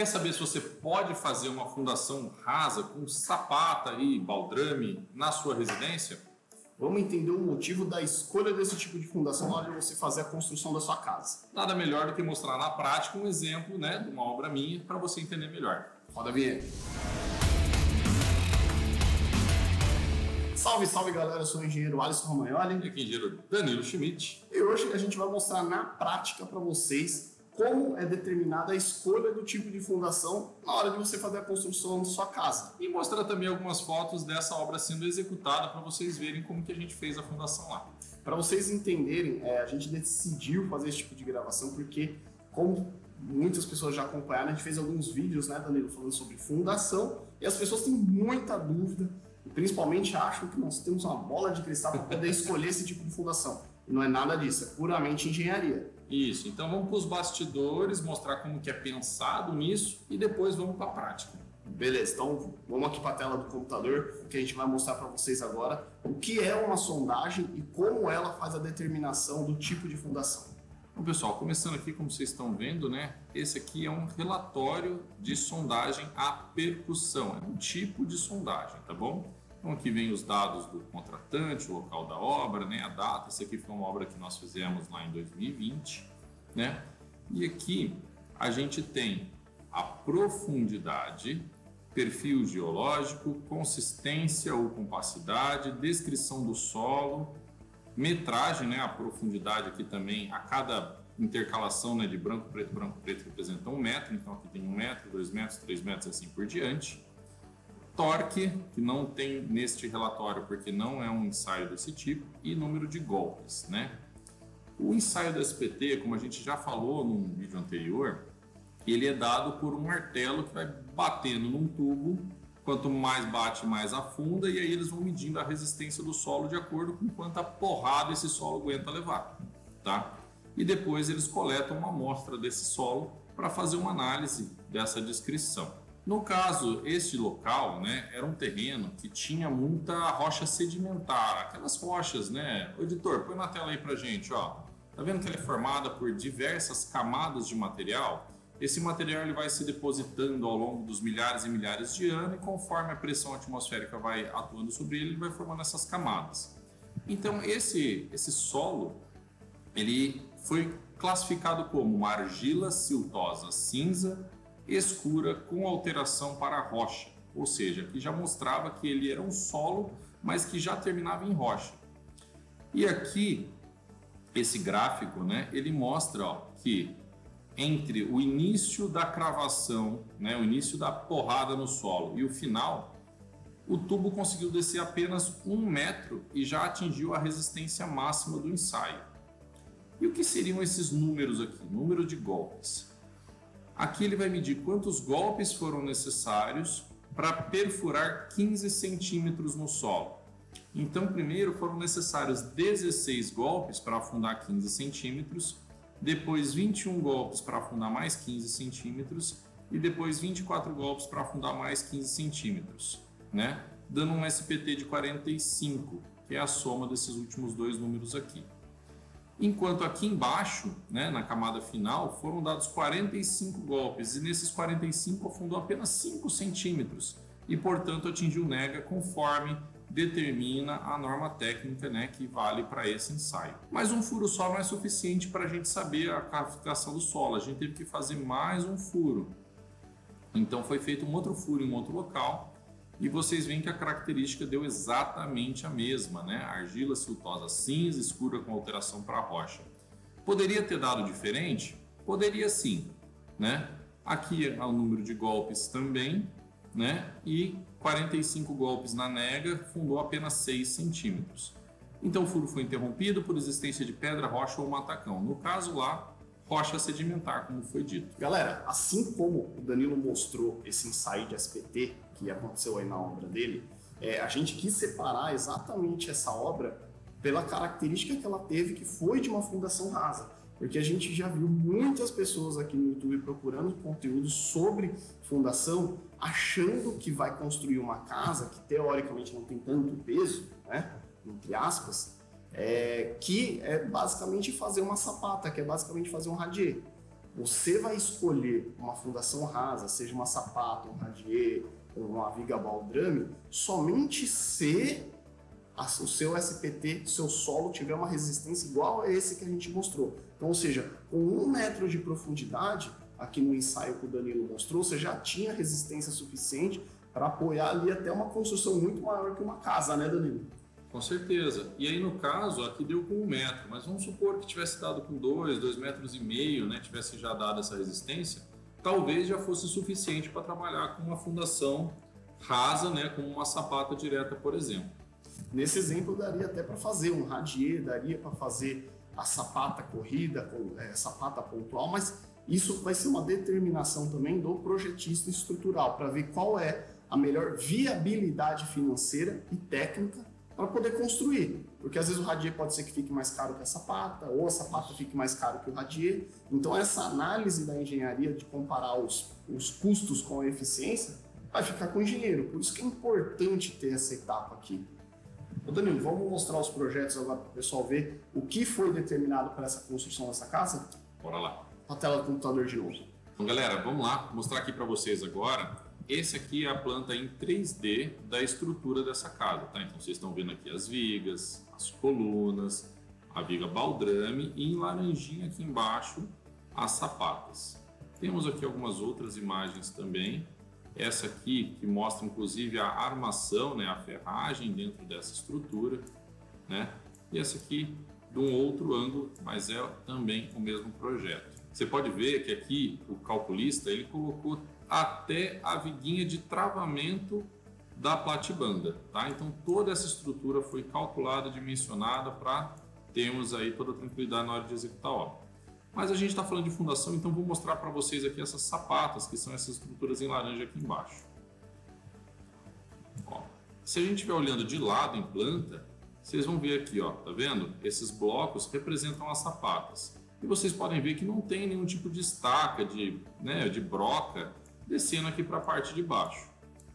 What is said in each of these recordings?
Quer saber se você pode fazer uma fundação rasa com sapata e baldrame na sua residência? Vamos entender o motivo da escolha desse tipo de fundação na hora de você fazer a construção da sua casa. Nada melhor do que mostrar na prática um exemplo, né, de uma obra minha para você entender melhor. Roda a vinheta. Salve, salve galera, eu sou o engenheiro Alisson Romagnoli. E aqui o engenheiro Danilo Schmidt. E hoje a gente vai mostrar na prática para vocês como é determinada a escolha do tipo de fundação na hora de você fazer a construção da sua casa. E mostrar também algumas fotos dessa obra sendo executada para vocês verem como que a gente fez a fundação lá. Para vocês entenderem, a gente decidiu fazer esse tipo de gravação porque, como muitas pessoas já acompanharam, a gente fez alguns vídeos, né, Danilo, falando sobre fundação, e as pessoas têm muita dúvida e principalmente acham que nós temos uma bola de cristal para poder escolher esse tipo de fundação. E não é nada disso, é puramente engenharia. Isso, então vamos para os bastidores, mostrar como que é pensado nisso e depois vamos para a prática. Beleza, então vamos aqui para a tela do computador, que a gente vai mostrar para vocês agora o que é uma sondagem e como ela faz a determinação do tipo de fundação. Bom, pessoal, começando aqui, como vocês estão vendo, né? Esse aqui é um relatório de sondagem à percussão, é um tipo de sondagem, tá bom? Então aqui vem os dados do contratante, o local da obra, né, a data. Essa aqui foi uma obra que nós fizemos lá em 2020, né? E aqui a gente tem a profundidade, perfil geológico, consistência ou compacidade, descrição do solo, metragem, né, a profundidade aqui também, a cada intercalação, né, de branco, preto representa 1 metro, então aqui tem 1 metro, 2 metros, 3 metros, assim por diante. Torque, que não tem neste relatório porque não é um ensaio desse tipo, e número de golpes, né? O ensaio do SPT, como a gente já falou num vídeo anterior, ele é dado por um martelo que vai batendo num tubo, quanto mais bate, mais afunda, e aí eles vão medindo a resistência do solo de acordo com quanta porrada esse solo aguenta levar, tá? E depois eles coletam uma amostra desse solo para fazer uma análise dessa descrição. No caso, este local, né, era um terreno que tinha muita rocha sedimentar, aquelas rochas, né? O editor, põe na tela aí pra gente, ó. Tá vendo que ela é formada por diversas camadas de material? Esse material ele vai se depositando ao longo dos milhares e milhares de anos e conforme a pressão atmosférica vai atuando sobre ele, ele vai formando essas camadas. Então, esse solo, ele foi classificado como uma argila siltosa cinza escura com alteração para rocha, ou seja, que já mostrava que ele era um solo, mas que já terminava em rocha. E aqui, esse gráfico, né, ele mostra, ó, que entre o início da cravação, né, o início da porrada no solo e o final, o tubo conseguiu descer apenas 1 metro e já atingiu a resistência máxima do ensaio. E o que seriam esses números aqui? Número de golpes. Aqui ele vai medir quantos golpes foram necessários para perfurar 15 centímetros no solo. Então, primeiro foram necessários 16 golpes para afundar 15 centímetros, depois 21 golpes para afundar mais 15 centímetros e depois 24 golpes para afundar mais 15 centímetros, né? Dando um SPT de 45, que é a soma desses últimos dois números aqui. Enquanto aqui embaixo, né, na camada final, foram dados 45 golpes e nesses 45 afundou apenas 5 centímetros e, portanto, atingiu nega conforme determina a norma técnica, né, que vale para esse ensaio. Mas um furo só não é suficiente para a gente saber a classificação do solo, a gente teve que fazer mais um furo. Então foi feito um outro furo em um outro local. E vocês veem que a característica deu exatamente a mesma, né? Argila siltosa cinza, escura com alteração para rocha. Poderia ter dado diferente? Poderia sim, né? Aqui é o número de golpes também, né? E 45 golpes na nega, fundou apenas 6 centímetros. Então o furo foi interrompido por existência de pedra, rocha ou matacão. No caso lá, rocha sedimentar, como foi dito. Galera, assim como o Danilo mostrou esse ensaio de SPT que aconteceu aí na obra dele, a gente quis separar exatamente essa obra pela característica que ela teve, que foi de uma fundação rasa. Porque a gente já viu muitas pessoas aqui no YouTube procurando conteúdo sobre fundação, achando que vai construir uma casa que teoricamente não tem tanto peso, né, entre aspas, que é basicamente fazer uma sapata, que é basicamente fazer um radier. você vai escolher uma fundação rasa, seja uma sapata, um radier ou uma viga baldrame, somente se o seu SPT, seu solo tiver uma resistência igual a esse que a gente mostrou. Então, ou seja, com 1 metro de profundidade, aqui no ensaio que o Danilo mostrou, você já tinha resistência suficiente para apoiar ali até uma construção muito maior que uma casa, né, Danilo? Com certeza. E aí, no caso, aqui deu com 1 metro, mas vamos supor que tivesse dado com 2,5 metros, né, tivesse já dado essa resistência, talvez já fosse suficiente para trabalhar com uma fundação rasa, né, como uma sapata direta, por exemplo. Nesse exemplo, daria até para fazer um radier, daria para fazer a sapata corrida, sapata pontual, mas isso vai ser uma determinação também do projetista estrutural, para ver qual é a melhor viabilidade financeira e técnica para poder construir. Porque às vezes o radier pode ser que fique mais caro que a sapata, ou a sapata fique mais caro que o radier. Então essa análise da engenharia de comparar os custos com a eficiência vai ficar com o engenheiro. Por isso que é importante ter essa etapa aqui. Ô Danilo, vamos mostrar os projetos agora para o pessoal ver o que foi determinado para essa construção dessa casa? Bora lá. A tela do computador de novo. Então, galera, vamos lá mostrar aqui para vocês agora. Esse aqui é a planta em 3D da estrutura dessa casa, tá? Então vocês estão vendo aqui as vigas, as colunas, a viga baldrame e em laranjinha aqui embaixo as sapatas. Temos aqui algumas outras imagens também. Essa aqui que mostra inclusive a armação, né, a ferragem dentro dessa estrutura, né? E essa aqui de um outro ângulo, mas é também o mesmo projeto. Você pode ver que aqui o calculista ele colocou até a viguinha de travamento da platibanda, tá? Então toda essa estrutura foi calculada, dimensionada para termos aí toda a tranquilidade na hora de executar a obra. Mas a gente está falando de fundação, então vou mostrar para vocês aqui essas sapatas, que são essas estruturas em laranja aqui embaixo. Ó, se a gente estiver olhando de lado em planta, vocês vão ver aqui, ó, tá vendo? Esses blocos representam as sapatas. E vocês podem ver que não tem nenhum tipo de estaca, de broca, descendo aqui para a parte de baixo.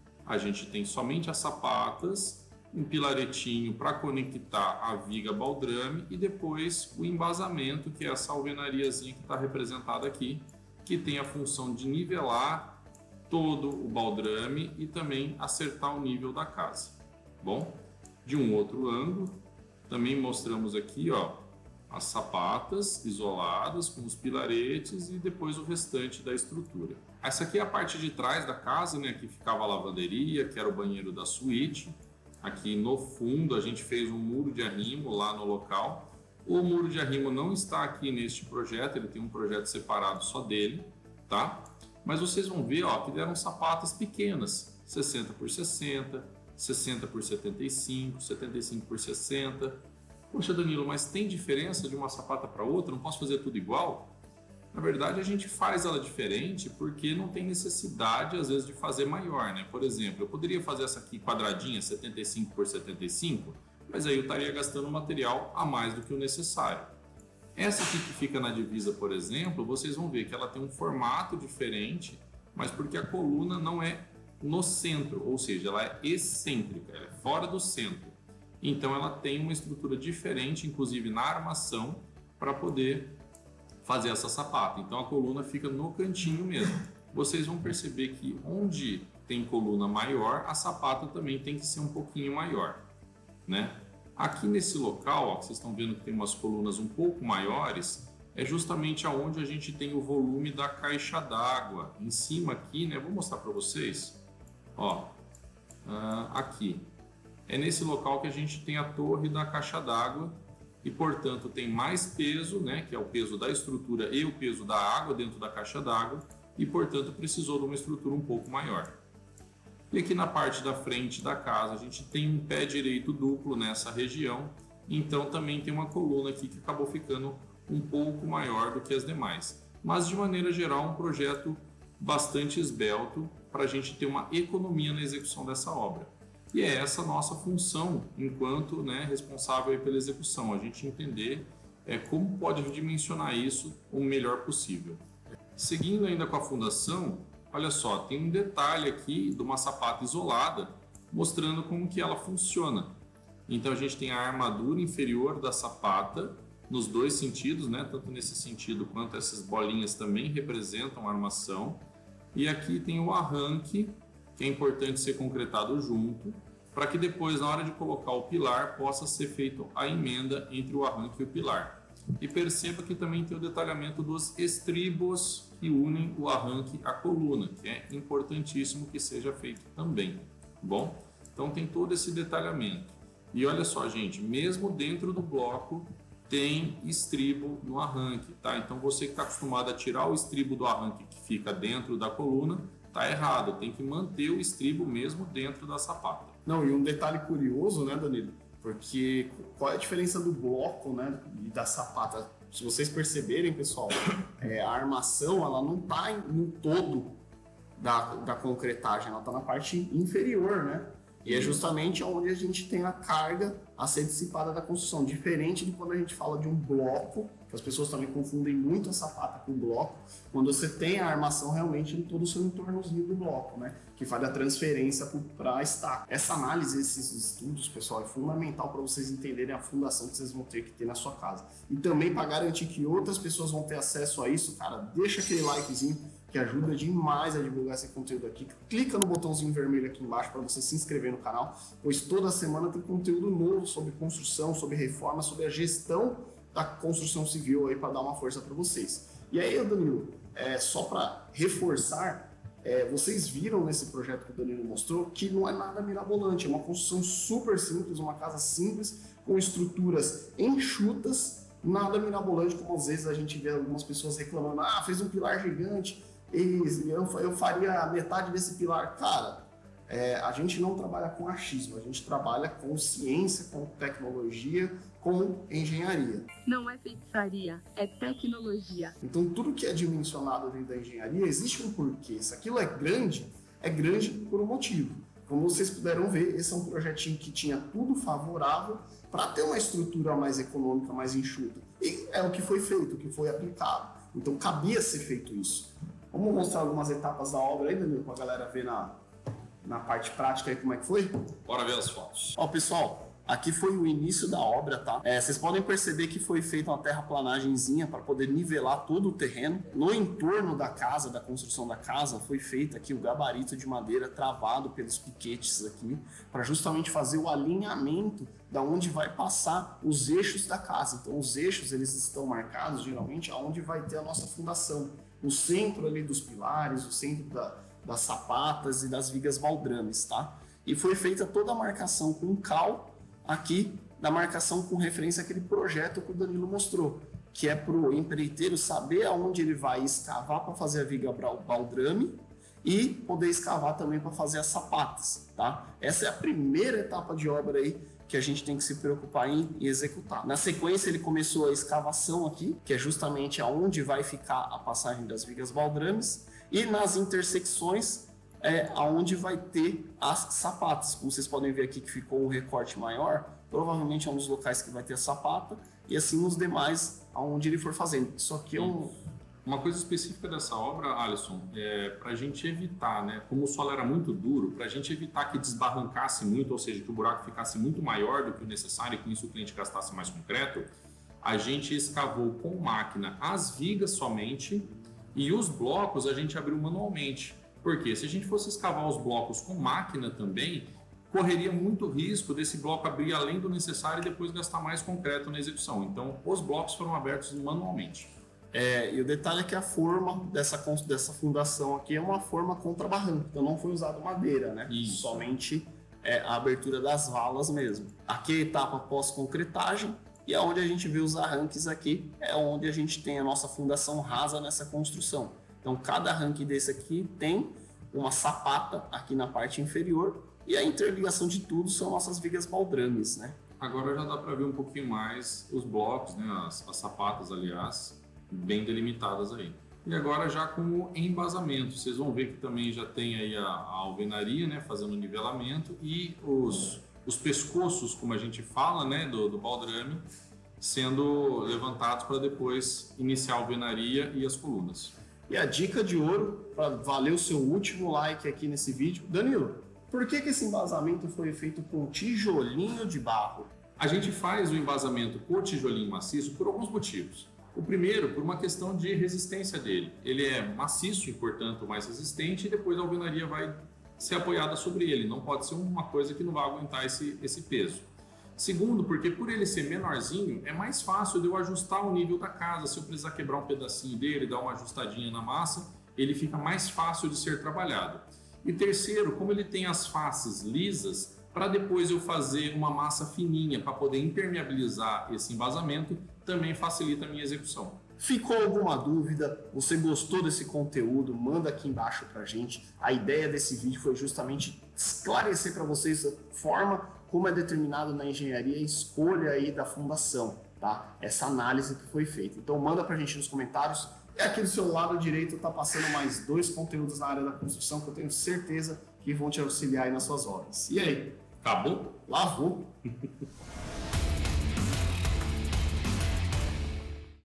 A gente tem somente as sapatas, um pilaretinho para conectar a viga baldrame e depois o embasamento, que é essa alvenariazinha que está representada aqui, que tem a função de nivelar todo o baldrame e também acertar o nível da casa. Bom, de um outro ângulo, também mostramos aqui, ó, as sapatas isoladas com os pilaretes e depois o restante da estrutura. Essa aqui é a parte de trás da casa, né? Aqui ficava a lavanderia, que era o banheiro da suíte. Aqui no fundo a gente fez um muro de arrimo lá no local. O muro de arrimo não está aqui neste projeto, ele tem um projeto separado só dele, tá? Mas vocês vão ver, ó, que deram sapatas pequenas, 60 por 60, 60 por 75, 75 por 60. Poxa, Danilo, mas tem diferença de uma sapata para outra? Não posso fazer tudo igual? Na verdade, a gente faz ela diferente porque não tem necessidade, às vezes, de fazer maior, né? Por exemplo, eu poderia fazer essa aqui quadradinha, 75 por 75, mas aí eu estaria gastando material a mais do que o necessário. Essa aqui que fica na divisa, por exemplo, vocês vão ver que ela tem um formato diferente, mas porque a coluna não é no centro, ou seja, ela é excêntrica, ela é fora do centro. Então ela tem uma estrutura diferente, inclusive na armação, para poder fazer essa sapata. Então a coluna fica no cantinho mesmo. Vocês vão perceber que onde tem coluna maior, a sapata também tem que ser um pouquinho maior, né? Aqui nesse local, ó, que vocês estão vendo que tem umas colunas um pouco maiores, é justamente aonde a gente tem o volume da caixa d'água. Em cima aqui, né? Vou mostrar para vocês. Ó, aqui. É nesse local que a gente tem a torre da caixa d'água e, portanto, tem mais peso, né, que é o peso da estrutura e o peso da água dentro da caixa d'água e, portanto, precisou de uma estrutura um pouco maior. E aqui na parte da frente da casa a gente tem um pé direito duplo nessa região, então também tem uma coluna aqui que acabou ficando um pouco maior do que as demais. Mas, de maneira geral, um projeto bastante esbelto para a gente ter uma economia na execução dessa obra. E é essa a nossa função enquanto, né, responsável pela execução, a gente entender como pode dimensionar isso o melhor possível. Seguindo ainda com a fundação, olha só, tem um detalhe aqui de uma sapata isolada mostrando como que ela funciona. Então a gente tem a armadura inferior da sapata nos dois sentidos, né? Tanto nesse sentido quanto essas bolinhas também representam a armação. E aqui tem o arranque, que é importante ser concretado junto, para que depois, na hora de colocar o pilar, possa ser feita a emenda entre o arranque e o pilar. E perceba que também tem o detalhamento dos estribos que unem o arranque à coluna, que é importantíssimo que seja feito também, bom? Então tem todo esse detalhamento. E olha só, gente, mesmo dentro do bloco tem estribo no arranque, tá? Então você que está acostumado a tirar o estribo do arranque que fica dentro da coluna, tá errado, tem que manter o estribo mesmo dentro da sapata. Não, e um detalhe curioso, né, Danilo? Porque qual é a diferença do bloco, né, e da sapata? Se vocês perceberem, pessoal, a armação ela não está no todo da concretagem, ela está na parte inferior, né? E é justamente onde a gente tem a carga a ser dissipada da construção. Diferente de quando a gente fala de um bloco, que as pessoas também confundem muito a sapata com o bloco, quando você tem a armação realmente em todo o seu entornozinho do bloco, né? Que faz a transferência para a estaca. Essa análise, esses estudos, pessoal, é fundamental para vocês entenderem a fundação que vocês vão ter que ter na sua casa. E também para garantir que outras pessoas vão ter acesso a isso, cara, deixa aquele likezinho, que ajuda demais a divulgar esse conteúdo aqui. Clica no botãozinho vermelho aqui embaixo para você se inscrever no canal, pois toda semana tem conteúdo novo sobre construção, sobre reforma, sobre a gestão da construção civil aí para dar uma força para vocês. E aí, Danilo, só para reforçar, vocês viram nesse projeto que o Danilo mostrou que não é nada mirabolante, é uma construção super simples, uma casa simples, com estruturas enxutas, nada mirabolante, como às vezes a gente vê algumas pessoas reclamando, fez um pilar gigante, eu faria metade desse pilar. Cara, a gente não trabalha com achismo, a gente trabalha com ciência, com tecnologia, com engenharia. Não é feitiçaria, é tecnologia. Então tudo que é dimensionado dentro da engenharia existe um porquê. Se aquilo é grande por um motivo. Como vocês puderam ver, esse é um projetinho que tinha tudo favorável para ter uma estrutura mais econômica, mais enxuta. E é o que foi feito, o que foi aplicado. Então cabia ser feito isso. Vamos mostrar algumas etapas da obra aí, Danilo, para a galera ver na parte prática aí como é que foi? Bora ver as fotos. Ó, pessoal, aqui foi o início da obra, tá? Vocês podem perceber que foi feita uma terraplanagemzinha para poder nivelar todo o terreno. No entorno da casa, da construção da casa, foi feito aqui o gabarito de madeira travado pelos piquetes aqui, para justamente fazer o alinhamento da onde vai passar os eixos da casa. Então os eixos, eles estão marcados geralmente aonde vai ter a nossa fundação. O centro ali dos pilares, o centro das sapatas e das vigas baldrames, tá? E foi feita toda a marcação com cal aqui, da marcação com referência àquele projeto que o Danilo mostrou, que é para o empreiteiro saber aonde ele vai escavar para fazer a viga baldrame e poder escavar também para fazer as sapatas, tá? Essa é a primeira etapa de obra aí que a gente tem que se preocupar em executar. Na sequência, ele começou a escavação aqui, que é justamente aonde vai ficar a passagem das vigas baldrames, e nas intersecções aonde vai ter as sapatas. Como vocês podem ver aqui que ficou um recorte maior, provavelmente é um dos locais que vai ter a sapata, e assim nos demais aonde ele for fazendo. Isso aqui é Uma coisa específica dessa obra, Alisson, para a gente evitar, né, como o solo era muito duro, para a gente evitar que desbarrancasse muito, ou seja, que o buraco ficasse muito maior do que o necessário e com isso o cliente gastasse mais concreto, a gente escavou com máquina as vigas somente e os blocos a gente abriu manualmente. Porque se a gente fosse escavar os blocos com máquina também, correria muito risco desse bloco abrir além do necessário e depois gastar mais concreto na execução. Então, os blocos foram abertos manualmente. E o detalhe é que a forma dessa fundação aqui é uma forma contra-barranco, então não foi usado madeira, né? Isso. Somente a abertura das valas mesmo. Aqui é a etapa pós-concretagem, e aonde a gente vê os arranques aqui é onde a gente tem a nossa fundação rasa nessa construção. Então cada arranque desse aqui tem uma sapata aqui na parte inferior, e a interligação de tudo são nossas vigas baldrames, né? Agora já dá para ver um pouquinho mais os blocos, né? As sapatas, aliás, bem delimitadas aí. E agora já com o embasamento, vocês vão ver que também já tem aí a alvenaria, né, fazendo o nivelamento e os pescoços, como a gente fala, né, do baldrame, sendo levantados para depois iniciar a alvenaria e as colunas. E a dica de ouro, para valer o seu último like aqui nesse vídeo, Danilo, por que esse embasamento foi feito com tijolinho de barro? A gente faz o embasamento com tijolinho maciço por alguns motivos. O primeiro, por uma questão de resistência dele. Ele é maciço e, portanto, mais resistente, e depois a alvenaria vai ser apoiada sobre ele. Não pode ser uma coisa que não vai aguentar esse peso. Segundo, porque por ele ser menorzinho, é mais fácil de eu ajustar o nível da casa. Se eu precisar quebrar um pedacinho dele, dar uma ajustadinha na massa, ele fica mais fácil de ser trabalhado. E terceiro, como ele tem as faces lisas, para depois eu fazer uma massa fininha para poder impermeabilizar esse embasamento, também facilita a minha execução. Ficou alguma dúvida? Você gostou desse conteúdo? Manda aqui embaixo pra gente. A ideia desse vídeo foi justamente esclarecer para vocês a forma como é determinado na engenharia a escolha aí da fundação, tá? Essa análise que foi feita. Então manda pra gente nos comentários. E aqui do seu lado direito tá passando mais 2 conteúdos na área da construção que eu tenho certeza que vão te auxiliar aí nas suas obras. E aí? Acabou? Lavou?